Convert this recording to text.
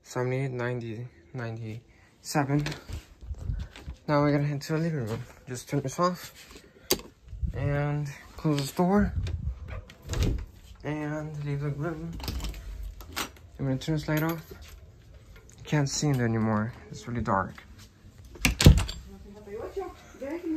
78, 90, 97. Now we're gonna head to the living room. Just turn this off and close this door and leave the room. I'm gonna turn this light off. You can't see in there anymore. It's really dark.